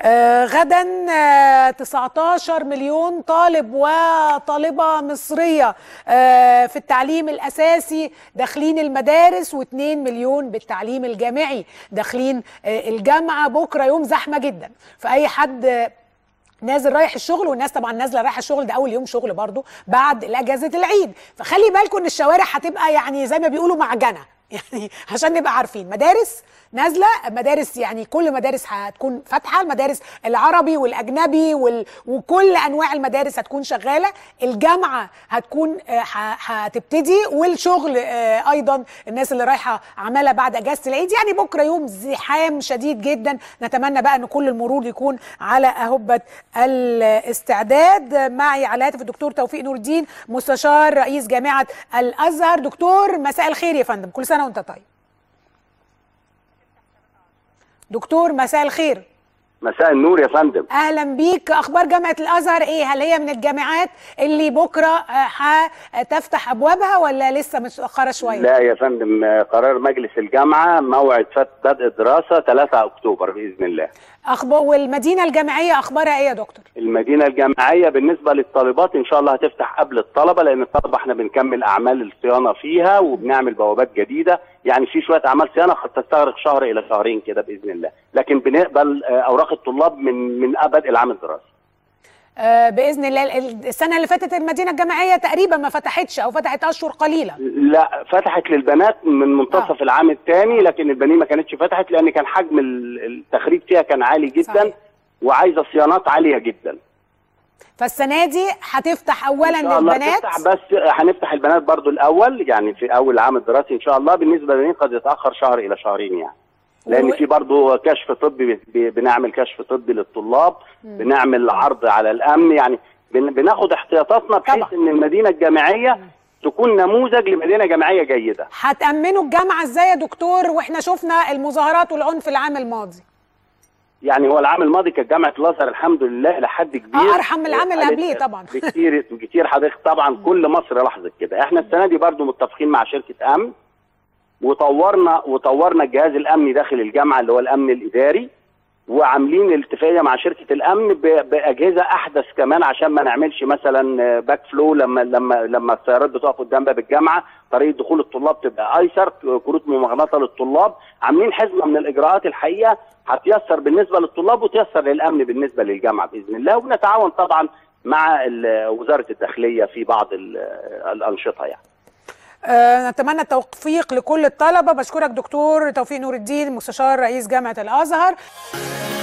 غدا 19 مليون طالب وطالبة مصرية في التعليم الأساسي داخلين المدارس، و2 مليون بالتعليم الجامعي داخلين الجامعة. بكرة يوم زحمة جدا، فأي حد نازل رايح الشغل، والناس طبعا نازله رايحه الشغل، ده اول يوم شغل برضو بعد اجازه العيد، فخلي بالكم ان الشوارع هتبقى يعني زي ما بيقولوا معجنه، يعني عشان نبقى عارفين. مدارس نازله، مدارس يعني كل مدارس هتكون فاتحه، المدارس العربي والاجنبي وكل انواع المدارس هتكون شغاله، الجامعه هتكون هتبتدي، والشغل ايضا الناس اللي رايحه عماله بعد اجازه العيد. يعني بكره يوم زحام شديد جدا، نتمنى بقى ان كل المرور يكون على اهبه الاستعداد. معي على الهاتف الدكتور توفيق نور الدين، مستشار رئيس جامعه الازهر. دكتور مساء الخير يا فندم، كل سنه وانت طيب. دكتور مساء الخير. مساء النور يا فندم. اهلا بيك. اخبار جامعه الازهر ايه؟ هل هي من الجامعات اللي بكره هتفتح ابوابها ولا لسه متاخره شويه؟ لا يا فندم، قرار مجلس الجامعه موعد بدء الدراسه 3 اكتوبر باذن الله. والمدينه الجامعيه اخبارها ايه يا دكتور؟ المدينه الجامعيه بالنسبه للطالبات ان شاء الله هتفتح قبل الطلبه، لان الطلبه احنا بنكمل اعمال الصيانه فيها وبنعمل بوابات جديده، يعني في شويه اعمال صيانه قد تستغرق شهر الى شهرين كده باذن الله، لكن بنقبل اوراق الطلاب من بدء العام الدراسي. باذن الله. السنه اللي فاتت المدينه الجامعيه تقريبا ما فتحتش او فتحت اشهر قليله. لا، فتحت للبنات من منتصف العام الثاني، لكن البنين ما كانتش فتحت لان كان حجم التخريج فيها كان عالي جدا. صحيح. وعايزه صيانات عاليه جدا. فالسنه دي هتفتح اولا للبنات، بس هنفتح البنات برضو الاول، يعني في اول العام الدراسي ان شاء الله. بالنسبه للبنين قد يتاخر شهر الى شهرين يعني، لان في برضو كشف طبي، بنعمل كشف طبي للطلاب، بنعمل عرض على الامن، يعني بناخد احتياطاتنا بحيث ان المدينه الجامعيه تكون نموذج لمدينه جامعيه جيده. هتامنوا الجامعه ازاي يا دكتور واحنا شفنا المظاهرات والعنف العام الماضي؟ يعني هو العام الماضي كانت جامعه الازهر الحمد لله لحد كبير ارحم من العام اللي قبليه طبعا بكتير حضرتك طبعا. كل مصر لاحظت كده. احنا السنه دي برضو متفقين مع شركه امن، وطورنا الجهاز الامني داخل الجامعه اللي هو الامن الاداري، وعاملين الاتفاقيه مع شركه الامن باجهزه احدث كمان، عشان ما نعملش مثلا باك فلو لما السيارات بتقف قدام باب الجامعه، طريقه دخول الطلاب تبقى ايسر، كروت ممغنطه للطلاب. عاملين حزمه من الاجراءات الحقيقه هتيسر بالنسبه للطلاب وتيسر للامن بالنسبه للجامعه باذن الله، وبنتعاون طبعا مع وزاره الداخليه في بعض الانشطه يعني. نتمنى التوفيق لكل الطلبه. بشكرك دكتور توفيق نور الدين، مستشار رئيس جامعه الازهر.